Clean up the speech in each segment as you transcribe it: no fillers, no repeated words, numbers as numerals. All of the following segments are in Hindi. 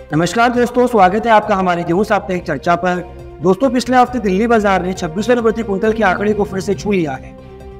नमस्कार दोस्तों, स्वागत है आपका हमारे गेहूं साप्ताहिक चर्चा पर। दोस्तों, पिछले हफ्ते दिल्ली बाजार ने 26 रुपये प्रति क्विंटल के आंकड़े को फिर से छू लिया है।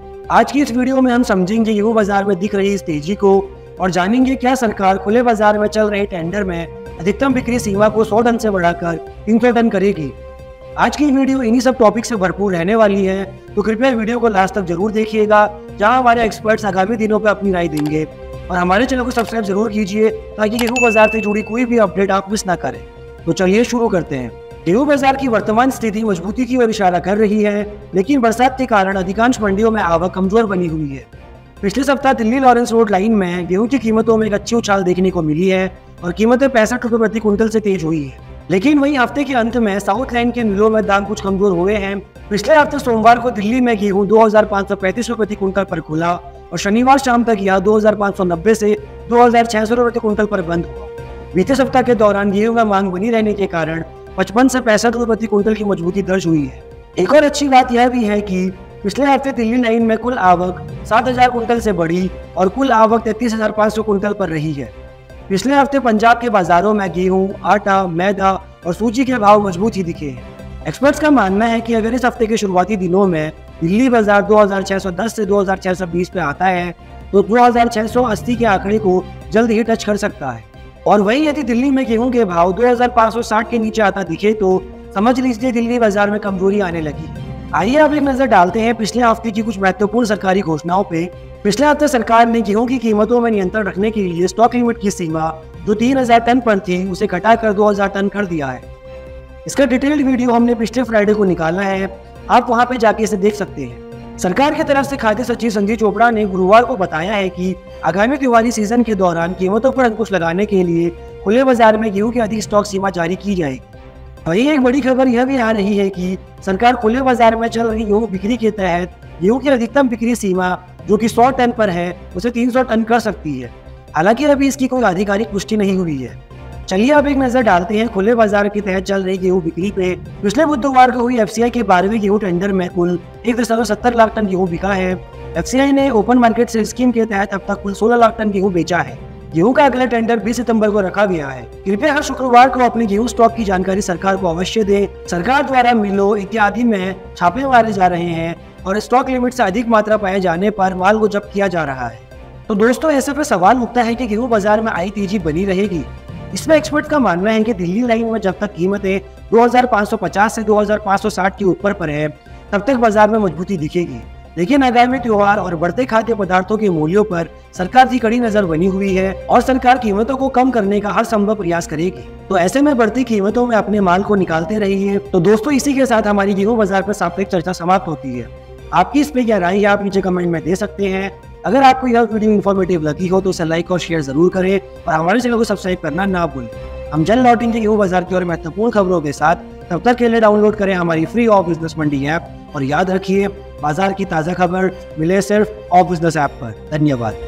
आज की इस वीडियो में हम समझेंगे गेहूं बाजार में दिख रही इस तेजी को और जानेंगे क्या सरकार खुले बाजार में चल रहे टेंडर में अधिकतम बिक्री सीमा को 100 टन से बढ़ाकर 300 टन करेगी। आज की वीडियो इन्हीं सब टॉपिक से भरपूर रहने वाली है, तो कृपया वीडियो को लास्ट तक जरूर देखिएगा, जहां हमारे एक्सपर्ट्स आगामी दिनों पर अपनी राय देंगे। और हमारे चैनल को सब्सक्राइब जरूर कीजिए ताकि गेहूं बाजार से जुड़ी कोई भी अपडेट आप मिस ना करें। तो चलिए शुरू करते हैं। गेहूं बाजार की वर्तमान स्थिति मजबूती की ओर इशारा कर रही है, लेकिन बरसात के कारण अधिकांश मंडियों में आवक कमजोर बनी हुई है। पिछले सप्ताह दिल्ली लॉरेंस रोड लाइन में गेहूं की कीमतों में एक अच्छी उछाल देखने को मिली है और कीमतें 65 रुपये प्रति क्विंटल से तेज हुई है। लेकिन वहीं हफ्ते के अंत में साउथ लाइन के मिलों में दाम कुछ कमजोर हुए हैं। पिछले हफ्ते सोमवार को दिल्ली में गेहूं 2535 रुपये प्रति क्विंटल पर खुला और शनिवार शाम तक यह 2590 से 2600 रुपये प्रति क्विंटल पर बंद हुआ। बीते सप्ताह के दौरान गेहूं में मांग बनी रहने के कारण 55 से 65 रुपये प्रति क्विंटल की मजबूती दर्ज हुई है। एक और अच्छी बात यह भी है कि पिछले हफ्ते दिल्ली लाइन में कुल आवक 7000 क्विंटल से बढ़ी और कुल आवक 33,500 क्विंटल पर रही है। पिछले हफ्ते पंजाब के बाजारों में गेहूं, आटा, मैदा और सूजी के भाव मजबूत ही दिखे हैं। एक्सपर्ट्स का मानना है कि अगर इस हफ्ते के शुरुआती दिनों में दिल्ली बाजार 2610 से 2620 पे आता है तो 2680 के आंकड़े को जल्द ही टच कर सकता है। और वहीं यदि दिल्ली में गेहूं के भाव 2560 के नीचे आता दिखे तो समझ लीजिए दिल्ली बाजार में कमजोरी आने लगी। आइए अब एक नजर डालते हैं पिछले हफ्ते की कुछ महत्वपूर्ण सरकारी घोषणाओं पे। पिछले हफ्ते सरकार ने गेहूं की कीमतों में नियंत्रण रखने के लिए स्टॉक लिमिट की सीमा जो 3000 टन पर थी उसे घटाकर 2000 टन कर दिया है। इसका डिटेल्ड वीडियो हमने पिछले फ्राइडे को निकाला है, आप वहां पे जाके इसे देख सकते हैं। सरकार की तरफ से खाद्य सचिव संजय चोपड़ा ने गुरुवार को बताया है कि आगामी त्योहारी सीजन के दौरान कीमतों पर अंकुश लगाने के लिए खुले बाजार में गेहूं की अधिक स्टॉक सीमा जारी की जाएगी। वहीं एक बड़ी खबर यह भी आ रही है कि सरकार खुले बाजार में चल रही गेहूं बिक्री के तहत गेहूं की अधिकतम बिक्री सीमा जो कि 100 टन पर है उसे 300 टन कर सकती है। हालांकि अभी इसकी कोई आधिकारिक पुष्टि नहीं हुई है। चलिए अब एक नजर डालते हैं खुले बाजार के तहत चल रही गेहूं बिक्री पे। पिछले बुधवार को हुई एफसीआई के 12वें गेहूं टेंडर में कुल 1.70 लाख टन गेहूं बिका है। एफसीआई ने ओपन मार्केट सेल स्कीम के तहत अब तक कुल 16 लाख टन गेहूं बेचा है। गेहूं का अगला टेंडर 20 सितंबर को रखा गया है। कृपया हर शुक्रवार को अपने गेहूं स्टॉक की जानकारी सरकार को अवश्य दें। सरकार द्वारा मिलों इत्यादि में छापे मारे जा रहे हैं और स्टॉक लिमिट से अधिक मात्रा पाए जाने पर माल को जब्त किया जा रहा है। तो दोस्तों, ऐसे पर सवाल उठता है कि गेहूं बाजार में आई तेजी बनी रहेगी। इसमें एक्सपर्ट का मानना है कि दिल्ली लाइन में जब तक कीमतें 2550 से 2560 के ऊपर पर है तब तक बाजार में मजबूती दिखेगी। लेकिन आगामी त्योहार और बढ़ते खाद्य पदार्थों के मूल्यों पर सरकार की कड़ी नजर बनी हुई है और सरकार कीमतों को कम करने का हर संभव प्रयास करेगी। तो ऐसे में बढ़ती कीमतों में अपने माल को निकालते रहिए। तो दोस्तों, इसी के साथ हमारी गेहूं बाजार पर साप्ताहिक चर्चा समाप्त होती है। आपकी इस पे क्या राय है आप नीचे कमेंट में दे सकते हैं। अगर आपको यह वीडियो इन्फॉर्मेटिव लगी हो तो इसे लाइक और शेयर जरूर करें और हमारे चैनल को सब्सक्राइब करना ना भूलें। हम जल्द लौटेंगे गेहूं बाजार की और महत्वपूर्ण खबरों के साथ। तब तक के लिए डाउनलोड करें हमारी free of business Mandi app और याद रखिए, बाजार की ताज़ा खबर मिले सिर्फ ऑफ बिजनेस ऐप पर। धन्यवाद।